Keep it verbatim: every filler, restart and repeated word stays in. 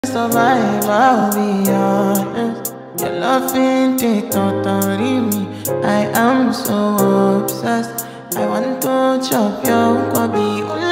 Survive, I'll be honest. Your loving they totally me. I am so obsessed. I want to chop your kwabi.